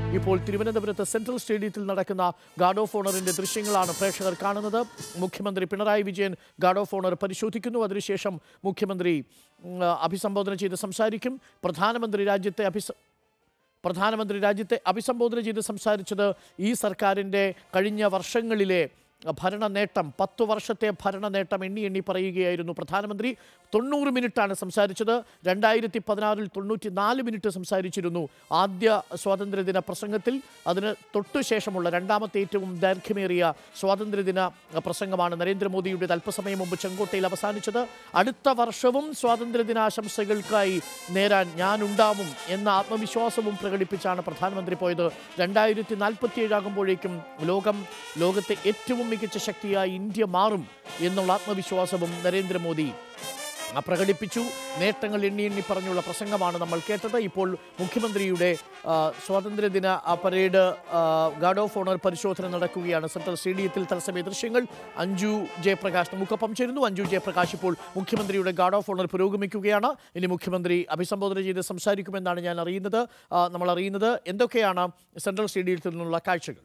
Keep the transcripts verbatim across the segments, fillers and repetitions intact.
ഇപ്പോൾ തിരുവനന്തപുരത്ത് സെൻട്രൽ സ്റ്റേഡിയത്തിൽ നടക്കുന്ന ഗാർഡ് ഓഫ് ഓണറിന്റെ ദൃശ്യങ്ങളാണ് പ്രേക്ഷകർ കാണുന്നത്. മുഖ്യമന്ത്രി Pinarayi Vijayan guard of honour പരിശോധിക്കുന്നു. അതിനുശേഷം മുഖ്യമന്ത്രി അഭിസംബോധന ചെയ്ത് സംസാരിക്കും. പ്രധാനമന്ത്രി രാജ്യത്തെ അഭിസ പ്രധാനമന്ത്രി രാജ്യത്തെ അഭിസംബോധന ചെയ്ത് സംസാരിച്ചത് ഈ സർക്കാരിൻ്റെ കഴിഞ്ഞ വർഷങ്ങളിലെ ഭരണ നേട്ടം, പത്തു വർഷത്തെ ഭരണ നേട്ടം എണ്ണി എണ്ണി പറയുകയായിരുന്നു പ്രധാനമന്ത്രി. തൊണ്ണൂറ് മിനിറ്റാണ് സംസാരിച്ചത്. രണ്ടായിരത്തി പതിനാറിൽ തൊണ്ണൂറ്റി നാല് മിനിറ്റ് സംസാരിച്ചിരുന്നു ആദ്യ സ്വാതന്ത്ര്യദിന പ്രസംഗത്തിൽ. അതിന് തൊട്ടുശേഷമുള്ള രണ്ടാമത്തെ ഏറ്റവും ദൈർഘ്യമേറിയ സ്വാതന്ത്ര്യദിന പ്രസംഗമാണ് നരേന്ദ്രമോദിയുടെ അല്പസമയം മുമ്പ് ചെങ്കോട്ടയിൽ അവസാനിച്ചത്. അടുത്ത വർഷവും സ്വാതന്ത്ര്യദിനാശംസകൾക്കായി നേരാൻ ഞാനുണ്ടാവും എന്ന ആത്മവിശ്വാസവും പ്രകടിപ്പിച്ചാണ് പ്രധാനമന്ത്രി പോയത്. രണ്ടായിരത്തി നാൽപ്പത്തി ഏഴാകുമ്പോഴേക്കും ലോകം ലോകത്തെ ഏറ്റവും മികച്ച ശക്തിയായി ഇന്ത്യ മാറും എന്നുള്ള ആത്മവിശ്വാസവും നരേന്ദ്രമോദി പ്രകടിപ്പിച്ചു. നേട്ടങ്ങൾ എണ്ണി എണ്ണി പറഞ്ഞുള്ള പ്രസംഗമാണ് നമ്മൾ കേട്ടത്. ഇപ്പോൾ മുഖ്യമന്ത്രിയുടെ സ്വാതന്ത്ര്യദിന പരേഡ് ഗാർഡ് ഓഫ് ഓണർ പരിശോധന നടക്കുകയാണ് സെൻട്രൽ സ്റ്റേഡിയത്തിൽ. തത്സമയ ദൃശ്യങ്ങൾ അഞ്ജു ജയപ്രകാശ് നമുക്കൊപ്പം ചേരുന്നു. അഞ്ജു ജയപ്രകാശ്, ഇപ്പോൾ മുഖ്യമന്ത്രിയുടെ ഗാർഡ് ഓഫ് ഓണർ പുരോഗമിക്കുകയാണ്. ഇനി മുഖ്യമന്ത്രി അഭിസംബോധന ചെയ്ത് സംസാരിക്കുമെന്നാണ് ഞാൻ അറിയുന്നത് നമ്മൾ അറിയുന്നത് എന്തൊക്കെയാണ് സെൻട്രൽ സ്റ്റേഡിയത്തിൽ നിന്നുള്ള കാഴ്ചകൾ?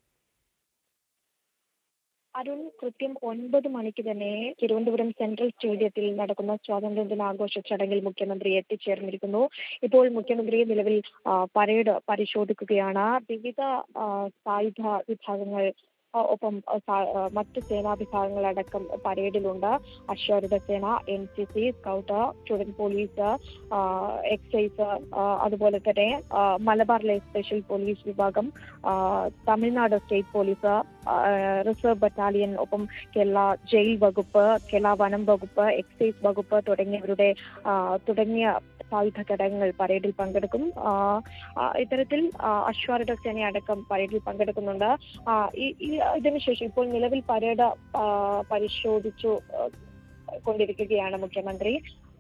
അരുൺ, കൃത്യം ഒൻപത് മണിക്ക് തന്നെ തിരുവനന്തപുരം സെൻട്രൽ സ്റ്റേഡിയത്തിൽ നടക്കുന്ന സ്വാതന്ത്ര്യദിനാഘോഷ ചടങ്ങിൽ മുഖ്യമന്ത്രി എത്തിച്ചേർന്നിരിക്കുന്നു. ഇപ്പോൾ മുഖ്യമന്ത്രി നിലവിൽ പരേഡ് പരിശോധിക്കുകയാണ്. വിവിധ സായുധ വിഭാഗങ്ങൾ ഒപ്പം മറ്റ് സേനാ വിഭാഗങ്ങളടക്കം പരേഡിലുണ്ട്. അശ്വാരൂഢ സേന, N C C, scout, student police, excise, അതുപോലെ തന്നെ മലബാറിലെ സ്പെഷ്യൽ പോലീസ് വിഭാഗം, Tamil Nadu state police, reserve battalion, ഒപ്പം കേരള ജയിൽ വകുപ്പ്, കേരള വനം വകുപ്പ്, എക്സൈസ് വകുപ്പ് തുടങ്ങിയവരുടെ തുടങ്ങിയ സായുധ ഘടകങ്ങൾ പരേഡിൽ പങ്കെടുക്കും. ഇത്തരത്തിൽ അശ്വാരൂഢ സേനയടക്കം പരേഡിൽ പങ്കെടുക്കുന്നുണ്ട്. ഇതിനുശേഷം ഇപ്പോൾ നിലവിൽ പരേഡ് പരിശോധിച്ചു കൊണ്ടിരിക്കുകയാണ് മുഖ്യമന്ത്രി.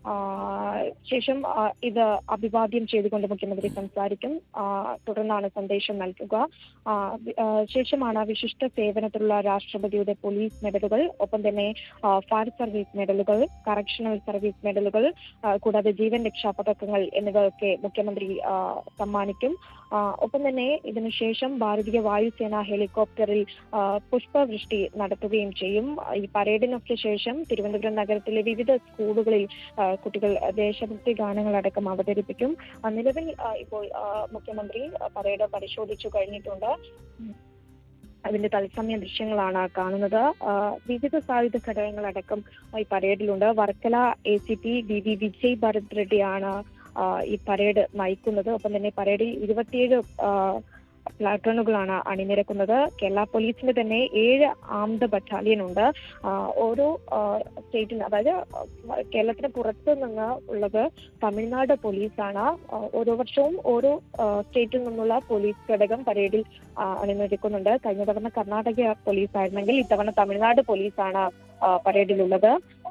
ശേഷം ഇത് അഭിവാദ്യം ചെയ്തുകൊണ്ട് മുഖ്യമന്ത്രി സംസാരിക്കും. തുടർന്നാണ് സന്ദേശം നൽകുക. ശേഷമാണ് വിശിഷ്ട സേവനത്തിലുള്ള രാഷ്ട്രപതിയുടെ പോലീസ് മെഡലുകൾ, ഒപ്പം തന്നെ ഫയർ സർവീസ് മെഡലുകൾ, കറക്ഷണൽ സർവീസ് മെഡലുകൾ, കൂടാതെ ജീവൻ രക്ഷാ പതക്കങ്ങൾ എന്നിവയൊക്കെ മുഖ്യമന്ത്രി സമ്മാനിക്കും. ഒപ്പം തന്നെ ഇതിനുശേഷം ഭാരതീയ വായുസേന ഹെലികോപ്റ്ററിൽ പുഷ്പവൃഷ്ടി നടത്തുകയും ചെയ്യും. ഈ പരേഡിനൊക്കെ ശേഷം തിരുവനന്തപുരം നഗരത്തിലെ വിവിധ സ്കൂളുകളിൽ കുട്ടികൾ ദേശഭക്തി ഗാനങ്ങളടക്കം അവതരിപ്പിക്കും. നിലവിൽ ഇപ്പോൾ മുഖ്യമന്ത്രി പരേഡ് പരിശോധിച്ചു കഴിഞ്ഞിട്ടുണ്ട്. അതിന്റെ തത്സമയ ദൃശ്യങ്ങളാണ് കാണുന്നത്. വിവിധ സായുധ ഘടകങ്ങളടക്കം ഈ പരേഡിലുണ്ട്. Varkala A C P V V Vijay Bharat റെഡ്ഡിയാണ് ഈ പരേഡ് നയിക്കുന്നത്. ഒപ്പം തന്നെ പരേഡിൽ ഇരുപത്തിയേഴ് പ്ലാറ്റൂണുകളാണ് അണിനിരക്കുന്നത്. കേരള പോലീസിന്റെ തന്നെ ഏഴ് ആംഡ് ബറ്റാലിയൻ ഉണ്ട്. ഓരോ സ്റ്റേറ്റിന്, അതായത് കേരളത്തിന് പുറത്തു നിന്ന് ഉള്ളത് തമിഴ്നാട് പോലീസാണ്. ഓരോ വർഷവും ഓരോ സ്റ്റേറ്റിൽ നിന്നുള്ള പോലീസ് ഘടകം പരേഡിൽ അണിനിരക്കുന്നുണ്ട്. കഴിഞ്ഞ തവണ കർണാടക പോലീസ് ആയിരുന്നെങ്കിൽ ഇത്തവണ തമിഴ്നാട് പോലീസാണ് പരേഡിലുള്ളത്.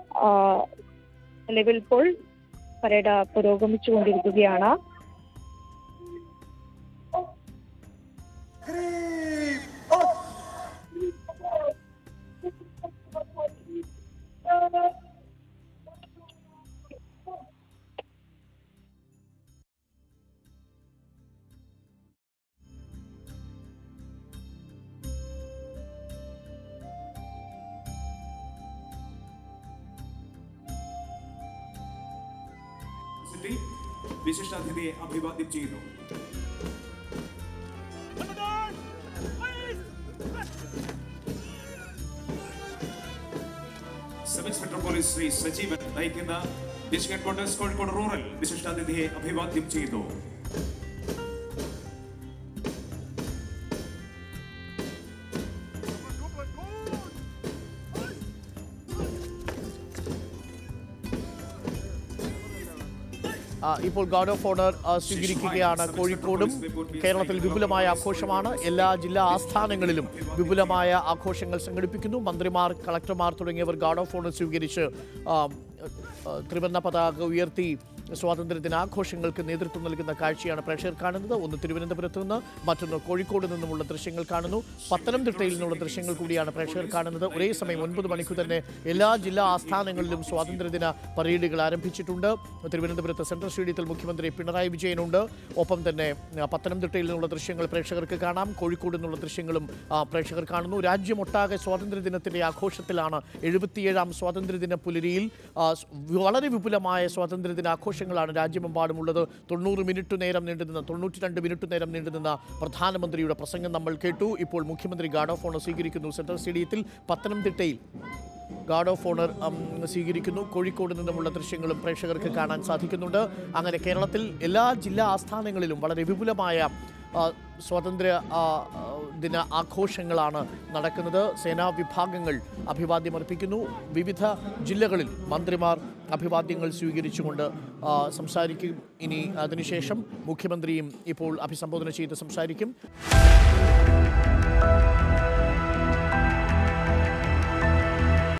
നിലവിൽ ഇപ്പോൾ പരേഡ് പുരോഗമിച്ചുകൊണ്ടിരിക്കുകയാണ്. വിശിഷ്ടാതിഥിയെ അഭിവാദ്യം ചെയ്യുന്നു. Sub inspector police Shri Sajeevan നയിക്കുന്ന ഡിസ്ട്രിക്ട് ഹെഡ്ക്വാർട്ടേഴ്സ് കോഴിക്കോട് റൂറൽ വിശിഷ്ടാതിഥിയെ അഭിവാദ്യം ചെയ്യുന്നു. ഇപ്പോൾ ഗാർഡ് ഓഫ് ഓണർ സ്വീകരിക്കുകയാണ്. കോഴിക്കോടും കേരളത്തിൽ വിപുലമായ ആഘോഷമാണ്. എല്ലാ ജില്ലാ ആസ്ഥാനങ്ങളിലും വിപുലമായ ആഘോഷങ്ങൾ സംഘടിപ്പിക്കുന്നു. മന്ത്രിമാർ, കളക്ടർമാർ തുടങ്ങിയവർ ഗാർഡ് ഓഫ് ഓണർ സ്വീകരിച്ച് ത്രിവർണ്ണ പതാക ഉയർത്തി സ്വാതന്ത്ര്യദിനാഘോഷങ്ങൾക്ക് നേതൃത്വം നൽകുന്ന കാഴ്ചയാണ് പ്രേക്ഷകർ കാണുന്നത്. ഒന്ന് തിരുവനന്തപുരത്ത് നിന്ന്, മറ്റൊന്ന് കോഴിക്കോട് നിന്നുമുള്ള ദൃശ്യങ്ങൾ കാണുന്നു. പത്തനംതിട്ടയിൽ നിന്നുള്ള ദൃശ്യങ്ങൾ കൂടിയാണ് പ്രേക്ഷകർ കാണുന്നത്. ഒരേ സമയം ഒൻപത് മണിക്ക് തന്നെ എല്ലാ ജില്ലാ ആസ്ഥാനങ്ങളിലും സ്വാതന്ത്ര്യദിന പരേഡുകൾ ആരംഭിച്ചിട്ടുണ്ട്. തിരുവനന്തപുരത്ത് സെൻട്രൽ സ്റ്റേഡിയത്തിൽ മുഖ്യമന്ത്രി പിണറായി വിജയനുണ്ട്. ഒപ്പം തന്നെ പത്തനംതിട്ടയിൽ നിന്നുള്ള ദൃശ്യങ്ങൾ പ്രേക്ഷകർക്ക് കാണാം. കോഴിക്കോട് നിന്നുള്ള ദൃശ്യങ്ങളും പ്രേക്ഷകർ കാണുന്നു. രാജ്യമൊട്ടാകെ സ്വാതന്ത്ര്യദിനത്തിന്റെ ആഘോഷത്തിലാണ്. എഴുപത്തിയേഴാം സ്വാതന്ത്ര്യദിന പുലരിയിൽ വളരെ വിപുലമായ സ്വാതന്ത്ര്യദിന ആഘോഷങ്ങളാണ് രാജ്യമെമ്പാടുമുള്ളത്. തൊണ്ണൂറ് മിനിറ്റ് നേരം നീണ്ടുനിന്ന തൊണ്ണൂറ്റി രണ്ട് മിനിറ്റ് നേരം നീണ്ടുനിന്ന പ്രധാനമന്ത്രിയുടെ പ്രസംഗം നമ്മൾ കേട്ടു. ഇപ്പോൾ മുഖ്യമന്ത്രി ഗാർഡ് ഓഫ് ഓണർ സ്വീകരിക്കുന്നു. സെൻട്രൽ സ്റ്റേഡിയത്തിൽ പത്തനംതിട്ടയിൽ ഗാർഡ് ഓഫ് ഓണർ സ്വീകരിക്കുന്നു. കോഴിക്കോട് നിന്നുമുള്ള ദൃശ്യങ്ങളും പ്രേക്ഷകർക്ക് കാണാൻ സാധിക്കുന്നുണ്ട്. അങ്ങനെ കേരളത്തിൽ എല്ലാ ജില്ലാ ആസ്ഥാനങ്ങളിലും വളരെ വിപുലമായ സ്വാതന്ത്ര്യ ദിന ആഘോഷങ്ങളാണ് നടക്കുന്നത്. സേനാ വിഭാഗങ്ങൾ അഭിവാദ്യമർപ്പിക്കുന്നു. വിവിധ ജില്ലകളിൽ മന്ത്രിമാർ അഭിവാദ്യങ്ങൾ സ്വീകരിച്ചുകൊണ്ട് സംസാരിക്കും. ഇനി അതിനുശേഷം മുഖ്യമന്ത്രിയും ഇപ്പോൾ അഭിസംബോധന ചെയ്ത് സംസാരിക്കും.